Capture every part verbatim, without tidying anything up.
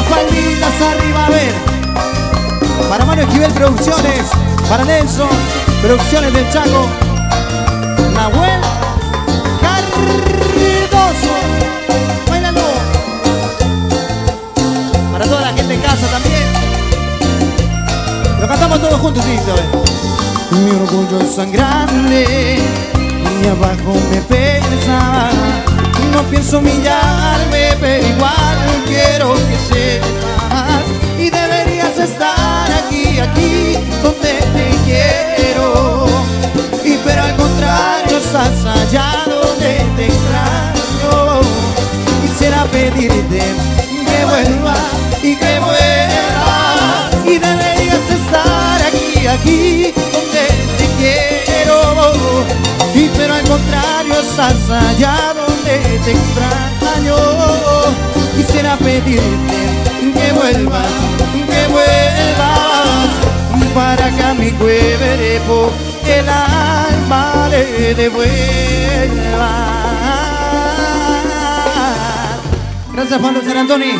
palmitas arriba, a ver. Para Mano Esquivel Producciones, para Nelson Producciones del Chaco, Nahuel Cardoso. Bailalo. Para toda la gente en casa también. Lo cantamos todos juntos, sí, ¿sabes? Mi orgullo es tan grande y abajo me pesa. No pienso humillarme, pero igual quiero que sepas. Y deberías estar aquí, aquí, donde te quiero. Y pero al contrario, estás allá donde te extraño. Quisiera pedirte que vuelvas y que vuelvas. Y deberías estar aquí, aquí, donde te quiero. Y pero al contrario, estás allá donde te extraño. Quisiera pedirte que vuelvas, que vuelvas, para que a mi cuerpo el alma le devuelva. Gracias, Pablo San Antonio.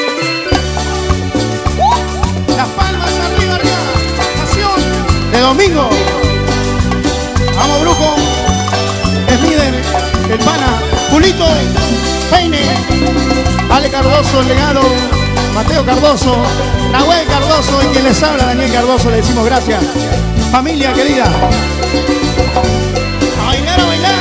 Las palmas arriba, arriba. Pasión de domingo. Vamos, brujo. Es líder. El pana. Julito. Peine. Ale Cardoso, el legado. Mateo Cardoso. Nahuel Cardoso. Y quien les habla, Daniel Cardoso. Le decimos gracias. Familia querida. A bailar, a bailar.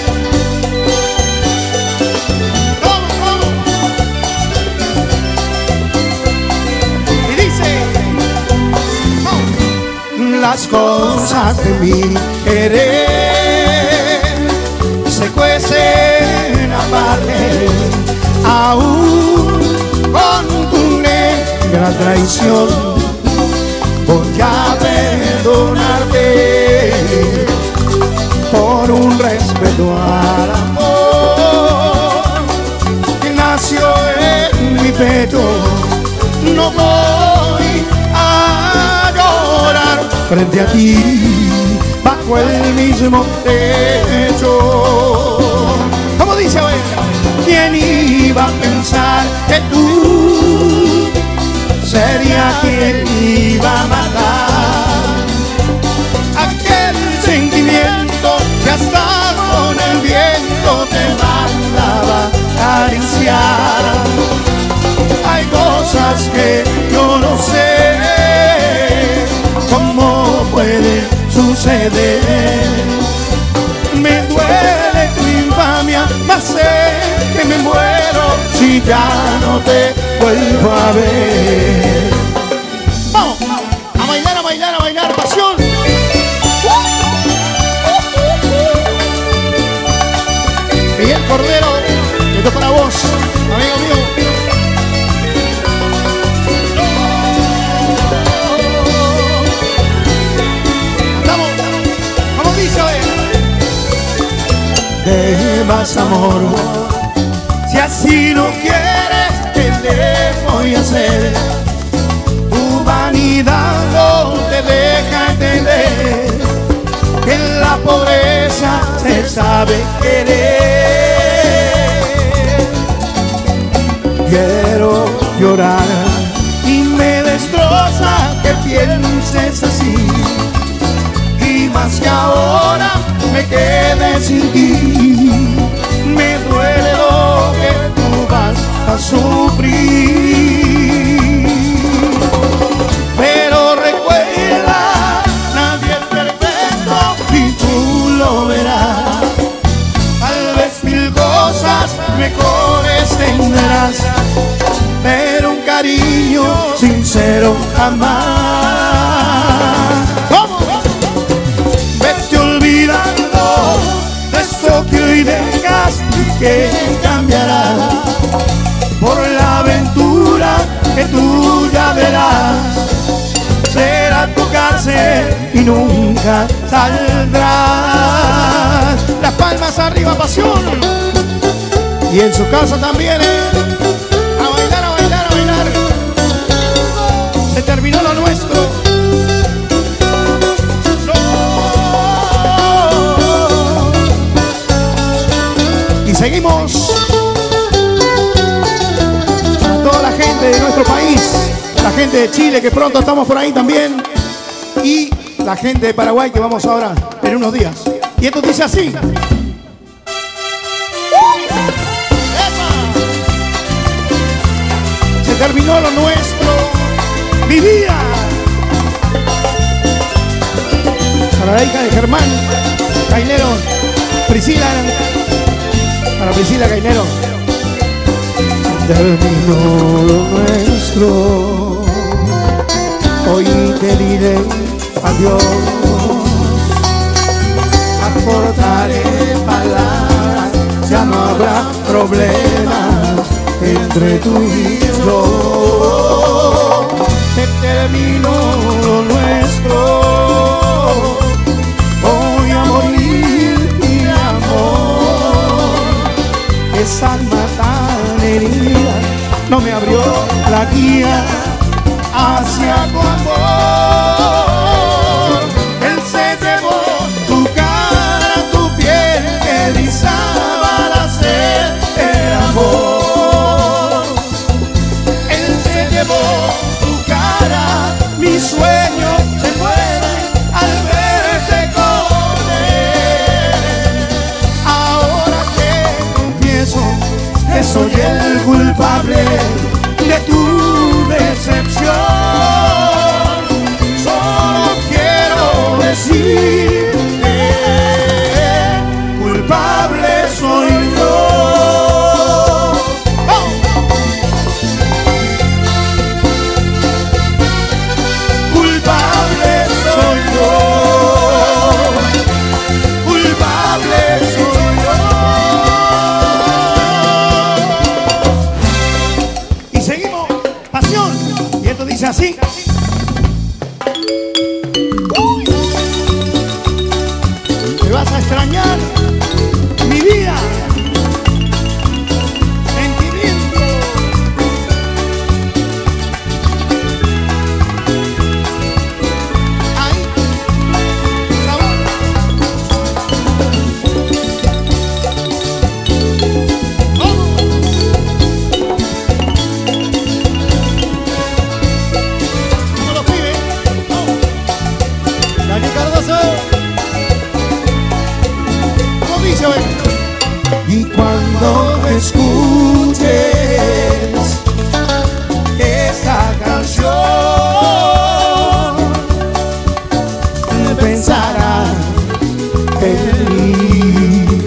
Las cosas de mi querer se cuecen aparte, aún con tu negra traición. Voy a perdonarte por un respeto al amor que nació en mi pecho. No voy a llorar frente a ti, bajo el mismo techo. ¿Cómo dice, a ver? ¿Quién iba a pensar que tú sería quien iba a matar aquel sentimiento que hasta con el viento te mandaba a acariciar? Hay cosas que yo no sé cómo puede suceder. Me duele tu infamia, mas sé que me muero si ya no te vuelvo a ver. Vamos, a bailar, a bailar, a bailar, pasión. Miguel Cordero, esto para vos, amigo mío. ¿Qué más, amor? Si así no quieres, ¿qué le voy a hacer? Tu vanidad no te deja entender que en la pobreza se sabe querer. Quiero llorar y me destroza que pienses así, y más que ahora me quedé sin ti. Me duele lo que tú vas a sufrir, pero recuerda, nadie es perfecto y tú lo verás. Tal vez mil cosas mejores tendrás, pero un cariño sincero jamás. ¿Cómo? Vete olvidando de esto que hoy dejas y que cambiará por la aventura que tú ya verás. Será tu cárcel y nunca saldrás. Las palmas arriba, pasión. Y en su casa también, ¿eh? A bailar, a bailar, a bailar. Se terminó lo nuestro. Seguimos para toda la gente de nuestro país. gente de Chile, que pronto estamos por ahí también. Y la gente de Paraguay, que vamos ahora en unos días. Y esto dice así. Se terminó lo nuestro, mi vida. Para la hija de Germán Cainero, Priscila, para Priscila Cainero. Terminó lo nuestro, hoy te diré adiós, acortaré palabras, ya no habrá problemas entre tú y yo. Se terminó lo nuestro, voy a morir mi amor. Esa alma tan herida no me abrió la guía hacia tu amor. Él se llevó tu cara, tu piel que erizaba al hacer el amor. Él se llevó tu cara, mis sueños se mueren al verte con él. Ahora que confieso que soy el culpable de tu decepción, solo quiero decirte, culpable soy yo. ¡Oh! Culpable soy yo, culpable soy yo. Y seguimos, pasión. Y esto dice así. Me vas a extrañar, mi vida. Sentimiento. Ahí. Sabor. ¿Cómo? ¿Cómo lo pide? ¿Cómo? Dani Cardoso. ¿Cómo dice hoy? Y cuando escuches esta canción, pensarás en mí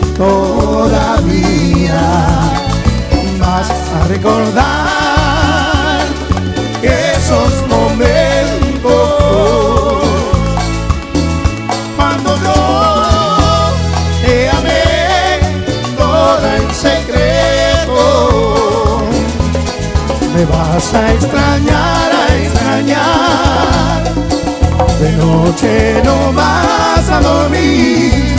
todavía. Vas a recordar esos momentos cuando yo te amé toda en secreto. Me vas a extrañar, a extrañar. De noche no vas a dormir.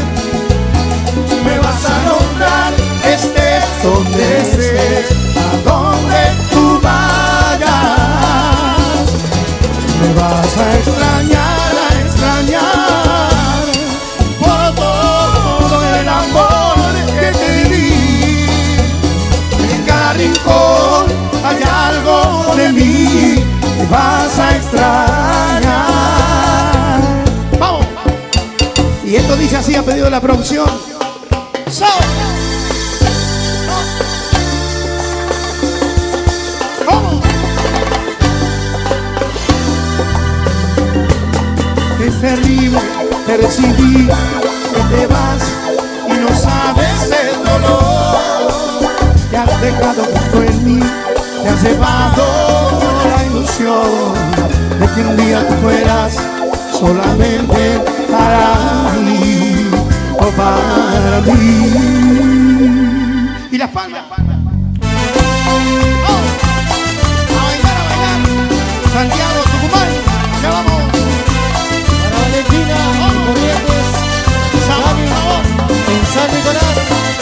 Me vas a nombrar, estés donde estés, a donde tú vayas. Me vas a extrañar, a extrañar, por todo el amor que te di. En cada rincón hay algo de mí que vas a extrañar. ¡Vamos! Y esto dice así a pedido de la producción. ¡So! ¿Cómo? Es terrible percibir que te vas y no sabes el dolor. Te has dejado justo en mí, te has llevado la ilusión de que un día tú fueras solamente para mí o para mí. Y las palmas. Oh, a bailar, a bailar. Santiago, Tucumán, ya vamos. Para Valentina, Corrientes, Sabor, sabor. en San Nicolás.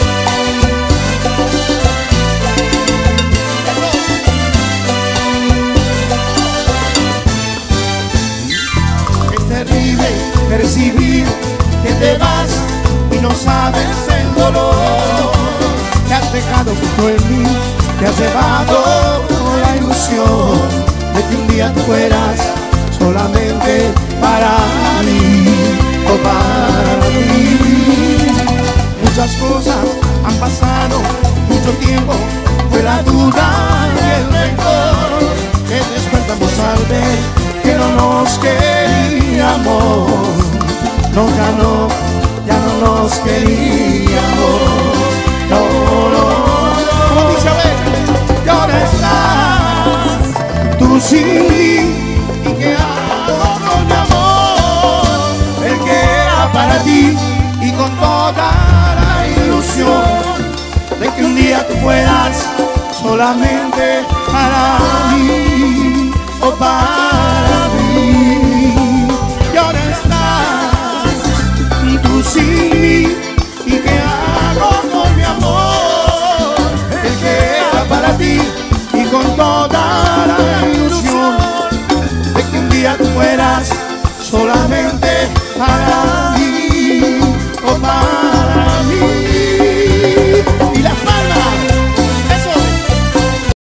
Es terrible percibir que te vas y no sabes el dolor. Te has dejado justo en mí, te has llevado la ilusión de día tú fueras solamente para mí, o para mí. Muchas cosas han pasado, mucho tiempo, fue la duda y el rencor, que despertamos al ver que no nos queríamos. No, ya no, ya no nos queríamos. No, no, no, dice a ver, y ahora estás tú sin mí, y qué hago con mi amor, el que era para ti, y con toda la ilusión de que un día tú fueras solamente para mí, o para mí. Y ahora estás tú sin mí, y qué hago con mi amor, el que era para ti, y con toda la ilusión de que un día tú fueras solamente para mí.